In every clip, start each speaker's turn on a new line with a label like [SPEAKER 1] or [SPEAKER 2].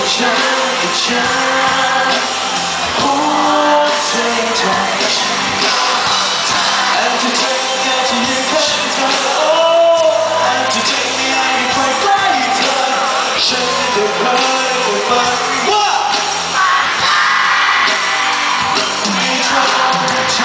[SPEAKER 1] ฉันหัวใจใจอาจจะเจ็บอาจจะยืนข้างเธออาจจะเจ็บไม่ให้ใครใกล้เธอฉันได้เคยฝันว่ามีเธอในใจ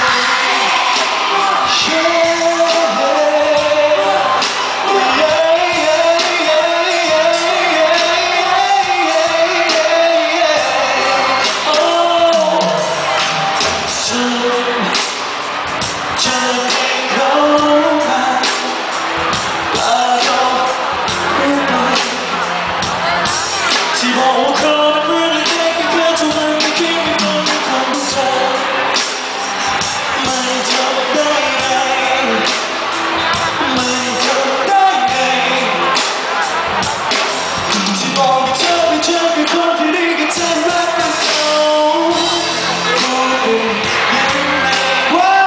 [SPEAKER 1] ที่บอกว่าเขาเป็นเรื่องเล็กๆแค่เท่านั้นไม่คิดไม่ฟังของเธอไม่ทำได้ไงไม่ทำได้ไงที่บอกให้เธอไปเจอกับคนที่ดีกับเธอรักกันเขาพูดเองยังไงว่า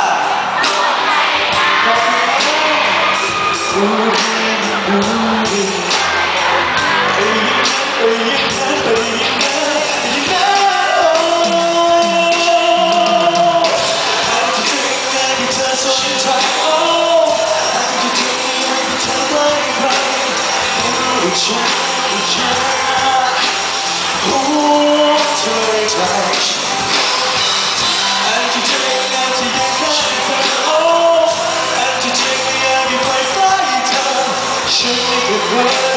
[SPEAKER 1] พูดให้ดูดีฉันหัวใจใจอาจจะเจ็บอาจจะยังข้างเธออาจจะเจ็บไม่อยากให้ใครใกล้เธอฉันไม่เคย